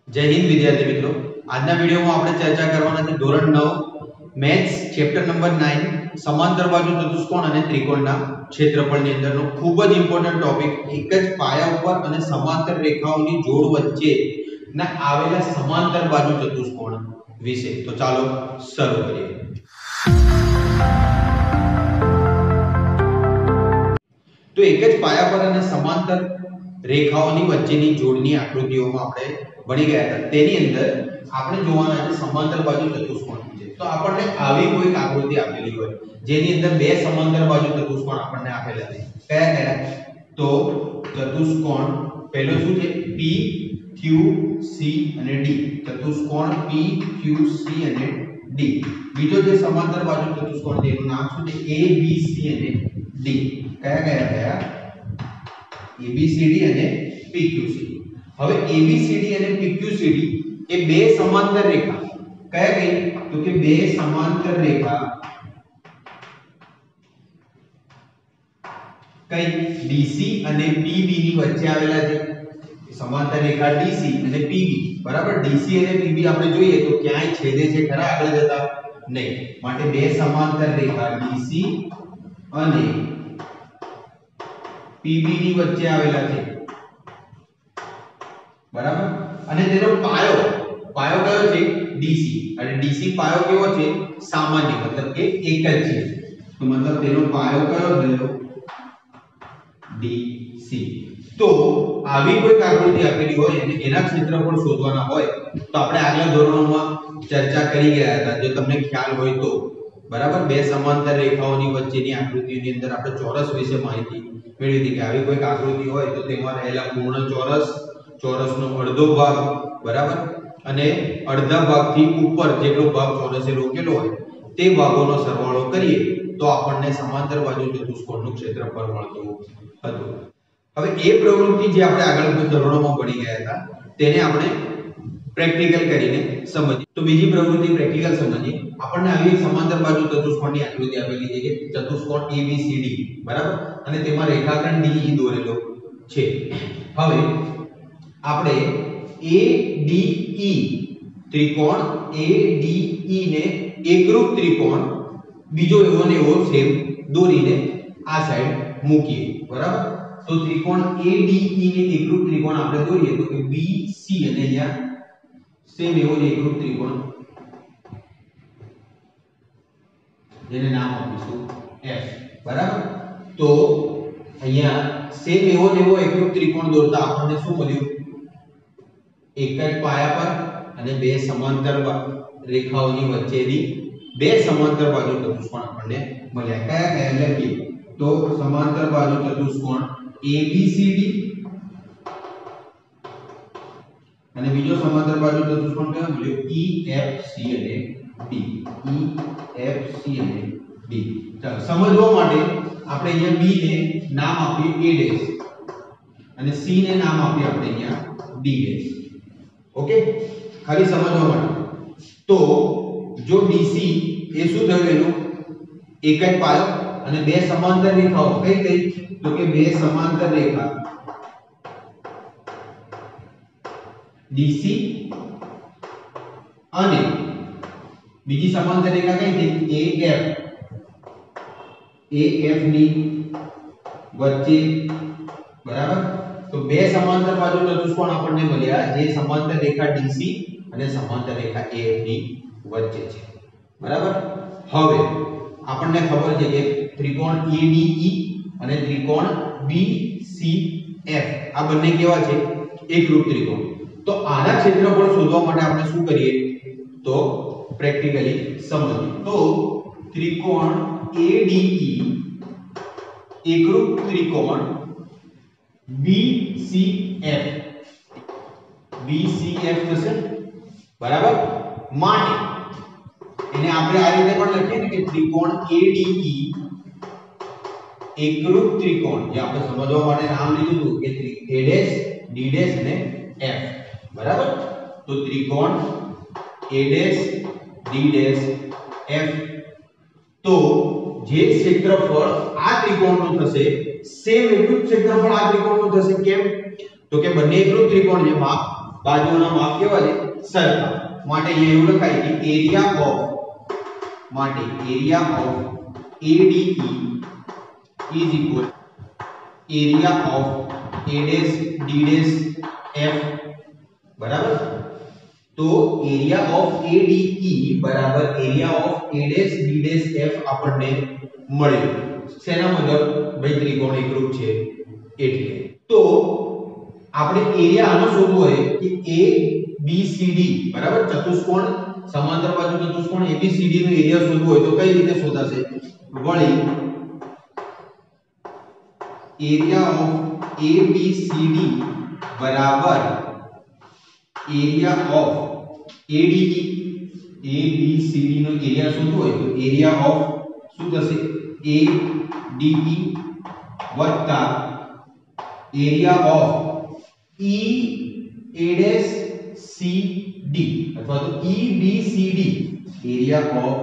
जय हिंद विद्यार्थी मित्रों। आज विडियो में આપણે ચર્ચા કરવાના છે ધોરણ 9 મેથ્સ ચેપ્ટર નંબર 9 સમાંતર બાજુ ચતુષ્કોણ અને ત્રિકોણના ક્ષેત્રફળની અંદરનો ખૂબ જ ઇમ્પોર્ટન્ટ ટોપિક એક જ પાયા ઉપર અને સમાંતર રેખાઓની જોડ વચ્ચે ના આવેલા સમાંતર બાજુ ચતુષ્કોણ વિશે। તો ચાલો શરૂ કરીએ। તો એક જ પાયા પર અને સમાંતર રેખાઓની વચ્ચેની જોડની આકૃતિઓમાં આપણે ભણી ગયા હતા। તેની અંદર આપણે જોવાના છે સમાંતર બાજુ ચતુષ્કોણ છે। તો આપણને આવી કોઈ આકૃતિ આપેલી હોય જેની અંદર બે સમાંતર બાજુ ચતુષ્કોણ આપણને આપેલા છે। કયા કયા? તો ચતુષ્કોણ પહેલો શું છે? P Q C અને D। ચતુષ્કોણ P Q C અને D। બીજો જે સમાંતર બાજુ ચતુષ્કોણ છે એનું નામ શું છે? A B C અને D। કયા કયા કયા? ABCD અને PQCD। હવે ABCD અને PQCD એ બે સમાંતર રેખા કયા કઈ? તો કે બે સમાંતર રેખા કઈ DC અને PB ની વચ્ચે આવેલા છે। સમાંતર રેખા DC અને PB બરાબર। DC અને PB આપણે જોઈએ તો ક્યાંય છેદે છે ખરા આગળ જતા? નહીં। માટે બે સમાંતર રેખા DC અને PB ની વચ્ચે આવેલા છે બરાબર। અને તેનો પાયો કયો છે? DC। અને DC પાયો કેવો છે? સામાન્ય, મતલબ કે એક જ છે। તો મતલબ તેનો પાયો કયો થયો? DC। તો આવી કોઈ આકૃતિ આપેલી હોય અને એના ક્ષેત્રફળ શોધવાના હોય તો આપણે આગલા ધોરણોમાં ચર્ચા કરી ગયા હતા, જો તમને ખ્યાલ હોય તો બરાબર। બે સમાંતર રેખાઓની વચ્ચેની આકૃતિની અંદર આપણે ચોરસ વિશે માહિતી મેળવી હતી કે આવી કોઈ આકૃતિ હોય તો તેમાં રહેલા પૂર્ણ ચોરસ, ચોરસનો અડધો ભાગ બરાબર, અને અડધા ભાગથી ઉપર જેટલો ભાગ ચોરસે રોકેલો હોય તે ભાગોનો સરવાળો કરીએ તો આપણને સમાંતર બાજુ ચતુષ્કોણનું ક્ષેત્રફળ મળતું હતું। હવે એ પ્રવૃત્તિ જે આપણે આગળ ધોરણોમાં ભણી ગયા હતા તેને આપણે પ્રેક્ટિકલ કરીને સમજીએ। તો બીજી પ્રવૃત્તિ પ્રેક્ટિકલ સમજીએ। આપણને આવી સમાંતર બાજુ ચતુષ્કોણની આકૃતિ આપેલી છે કે ચતુષ્કોણ ABCD બરાબર, અને તેમાં રેખાખંડ DE દોરેલો છે। હવે આપણે ADE ત્રિકોણ ADE ને એકરૂપ ત્રિકોણ બીજો એવો ને એવો સેમ દોરીને આ સાઈડ મૂકીએ બરાબર। તો ત્રિકોણ ADE ને એકરૂપ ત્રિકોણ આપણે દોરીએ તો કે BC અને અહીંયા સેમ એવો જ એકરૂપ ત્રિકોણ જેને નામ આપીશું F બરાબર। તો અહીંયા સેમ એવો ને એવો એકરૂપ ત્રિકોણ દોરતા આપણને શું મળ્યું? એક જ પાયા પર અને બે સમાંતર રેખાઓની વચ્ચેની બે સમાંતર બાજુ ચતુષ્કોણ આપણને મળ્યા। કયા કયા લખીએ તો સમાંતર બાજુ ચતુષ્કોણ ABCD અને બીજો સમાંતર બાજુ ચતુષ્કોણ કયો મળ્યો? EFC અને D। EFC અને D। ચાલો સમજવા માટે આપણે અહીંયા B ને નામ આપીએ A' અને C ને નામ આપીએ આપણે અહીંયા D'। ઓકે, ખાલી સમજવા માટે। તો જો DC એ શું થયું? એનું એક જ પાયો અને બે સમાંતર રેખાઓ કઈ કઈ? તો કે બે સમાંતર રેખા DC અને બીજી સમાંતર રેખા કઈ થઈ? AF ની વચ્ચે બરાબર। તો બે સમાંતર બાજુ ચતુષ્કોણ આપણને મળ્યા જે સમાંતર રેખા DC અને સમાંતર રેખા AF ની વચ્ચે છે બરાબર। હવે આપણને ખબર છે કે ત્રિકોણ ADE અને ત્રિકોણ BCF આ બંને કેવા છે? એકરૂપ ત્રિકોણ। તો આના ક્ષેત્રફળ શોધવા માટે આપણે શું કરીએ? તો પ્રેક્ટિકલી સમજીએ। તો ત્રિકોણ ADE એકરૂપ ત્રિકોણ BCF થશે બરાબર। માટે એને આપણે આ રીતે પણ લખીએ ને કે ત્રિકોણ ADE એકરૂપ ત્રિકોણ, જે આપણે સમજવા માટે નામ લીધું હતું કે A' D' અને F બરાબર। તો ત્રિકોણ A' D' F। તો જે ક્ષેત્રફળ આ ત્રિકોણનું થશે સેમ એટલું જ ક્ષેત્રફળ આ ત્રિકોણનું થશે। કેમ? તો કે બંને એકરૂપ ત્રિકોણ છે, માપ બાજુઓના માપ કેવા છે સરખા માટે અહીંયા એવું લખાય કે એરિયા ઓફ માટે area of ADE is equal area of A dash D dash F બરાબર તો એરિયા ઓફ ADE બરાબર area of A dash D dash F આપણને મળ્યું શેના મુજબ ભાઈ ત્રિકોણ એકરૂપ છે એટલે તો આપણે એરિયા આનો શોધવો હોય કે ABCD બરાબર ચતુષ્કોણ સમાંતર બાજુ ચતુષ્કોણ ABCD નો એરિયા શોધવો હોય તો કઈ રીતે શોધાશે વળી એરિયા ઓફ ABCD બરાબર એરિયા ઓફ ADE ABCD નો એરિયા શોધવો હોય તો એરિયા ઓફ શું થશે ADE વત્તા એરિયા ઓફ EA'CD અથવા તો EBCD એરિયા ઓફ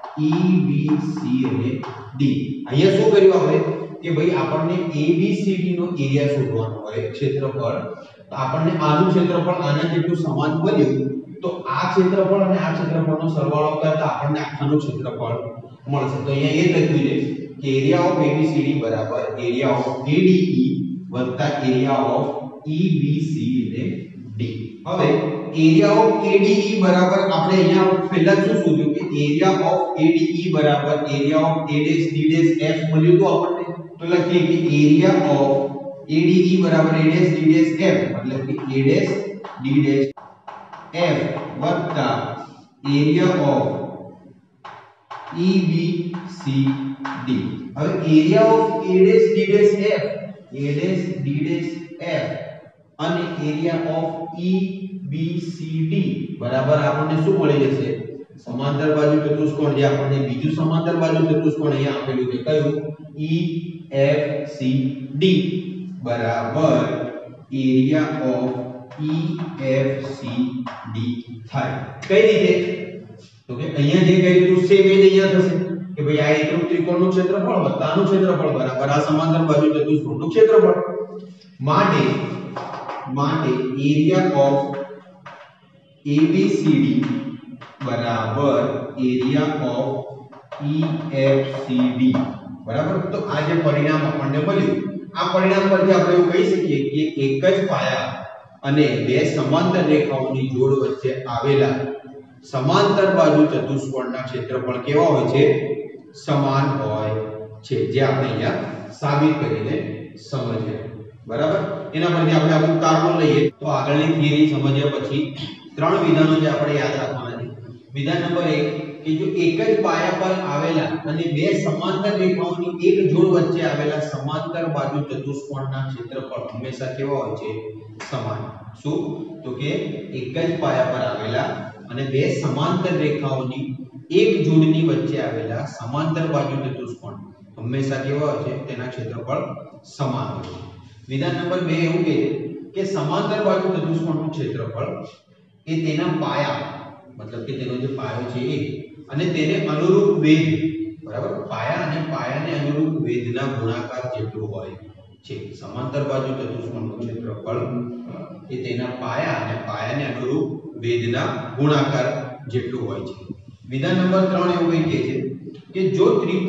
EBCD અહીંયા શું કર્યું આપણે કે ભાઈ આપણને ABCD નો એરિયા શોધવાનો હોય ક્ષેત્રફળ તો આપણને આનું ક્ષેત્રફળ આના જેટલું સમાન બન્યું તો આ ક્ષેત્રફળ અને આ ક્ષેત્રફળનો સરવાળો કરતા આપણને આખાનું ક્ષેત્રફળ મળશે તો અહીંયા એ લખ્યું છે કે એરિયા ઓફ ABCD બરાબર એરિયા ઓફ ADE વત્તા એરિયા ઓફ EBCD હવે એરિયા ઓફ ADE બરાબર આપણે અહીંયા પહેલા શું શોધ્યું કે એરિયા ઓફ ADE બરાબર area of A dash D dash F મળ્યું તો આપણને તો લખીએ કે એરિયા ઓફ ADE બરાબર A dash D dash F મતલબ કે A dash D dash F વત્તા એરિયા ઓફ EBCD હવે area of A dash D dash F A dash D dash F અને એરિયા ઓફ EBCD બરાબર આપણને શું મળી જશે સમાંતર બાજુ ચતુષ્કોણ જે આપણને બીજું સમાંતર બાજુ ચતુષ્કોણ અહીંયા આપેલું છે કયું EFCD બરાબર એરિયા ઓફ EFCD થાય કઈ રીતે તો કે અહીંયા જે કહ્યું હતું સેમ એ જ અહીંયા થશે કે ભાઈ આ એકરૂપ ત્રિકોણનું ક્ષેત્રફળ વત્તા આનું ક્ષેત્રફળ બરાબર આ સમાંતર બાજુ ચતુષ્કોણનું ક્ષેત્રફળ માટે એરિયા ઓફ ABCD બરાબર એરિયા ઓફ EFCD બરાબર તો આ જે પરિણામ આપણને મળ્યું આ પરિણામ પરથી આપણે એવું કહી શકીએ કે એક જ પાયા અને બે સમાંતર રેખાઓની જોડ વચ્ચે આવેલા સમાંતર બાજુ ચતુષ્કોણના ક્ષેત્રફળ કેવા હોય છે સમાન હોય છે જે આપણે અહીંયા સાબિત કરીને સમજ્યા બરાબર એના પરથી આપણે અમુક તારણો લઈએ તો આગળની થિયરી સમજ્યા પછી ત્રણ વિધાનો જે આપણે યાદ રાખવાના છે વિધાન નંબર 1 કે જો એક જ પાયા પર આવેલા અને બે સમાંતર રેખાઓની એક જોડ વચ્ચે આવેલા સમાંતર બાજુ ચતુષ્કોણના ક્ષેત્રફળ હંમેશા કેવા હોય છે સમાન શું તો કે એક જ પાયા પર આવેલા અને બે સમાંતર રેખાઓની એક જોડની વચ્ચે આવેલા સમાંતર બાજુ ચતુષ્કોણ હંમેશા કેવા હોય છે તેના ક્ષેત્રફળ સમાન હોય છે વિધાન નંબર 2 એવું કહે છે કે સમાંતર બાજુ ચતુષ્કોણનું ક્ષેત્રફળ એ તેના પાયા મતલબ કે તેનો જે પાયો છે એ અને તેને અનુરૂપ વેધ બરાબર પાયા અને પાયાને અનુરૂપ વેધના ગુણાકાર જેટલું હોય છે સમાંતર બાજુ ચતુષ્કોણનું ક્ષેત્રફળ એ તેના પાયા અને પાયાને અનુરૂપ વેધના ગુણાકાર જેટલું હોય છે વિધાન નંબર 3 એવું કહે છે કે જો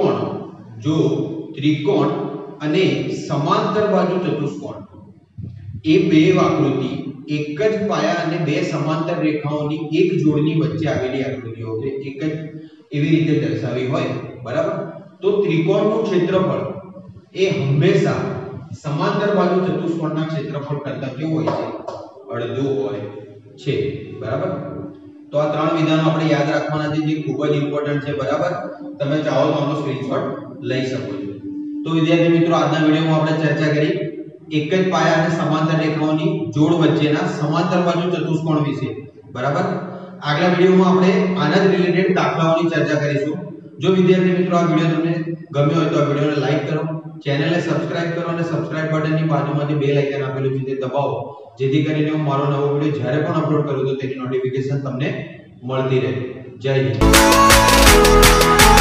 ત્રિકોણ અને સમાંતર બાજુ ચતુષ્કોણ એ બે આકૃતિ એક જ પાયા અને બે સમાંતર રેખાઓની એક જોડની વચ્ચે આવેલી આકૃતિઓ છે એક જ એવી રીતે દર્શાવી હોય બરાબર તો ત્રિકોણનું ક્ષેત્રફળ એ હંમેશા સમાંતર બાજુ ચતુષ્કોણના ક્ષેત્રફળ કરતા કેવું હોય છે અડધું હોય છે બરાબર તો આ ત્રણ વિધાનો આપણે યાદ રાખવાના છે જે ખૂબ જ ઇમ્પોર્ટન્ટ છે બરાબર તમે ચાહો તો આનો સ્ક્રીનશોટ લઈ શકો છો તો વિદ્યાર્થી મિત્રો આજના વિડિયોમાં આપણે ચર્ચા કરી એક જ પાયા અને સમાંતર રેખાઓની જોડ વચ્ચેના સમાંતર બાજુ ચતુષ્કોણ વિશે બરાબર આગલા વિડિયોમાં આપણે આના જ રિલેટેડ દાખલાઓની ચર્ચા કરીશું જો વિદ્યાર્થી મિત્રો આ વિડિયો તમને ગમ્યો હોય તો આ વિડિયોને લાઈક કરો ચેનલને સબસ્ક્રાઇબ કરો અને સબસ્ક્રાઇબ બટનની બાજુમાં જે બેલ આઇકન આપેલું છે તે દબાવો જેથી કરીને હું મારો નવો વિડિયો જ્યારે પણ અપલોડ કરું તો તેની નોટિફિકેશન તમને મળતી રહે જય હિન્દ